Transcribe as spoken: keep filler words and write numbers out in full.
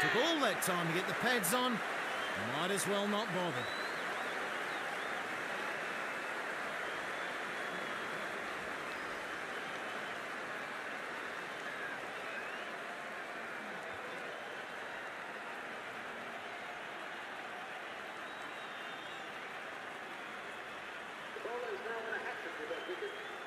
Took all that time to get the pads on. Might as well not bother. The bowler is now on a hat-trick with that wicket.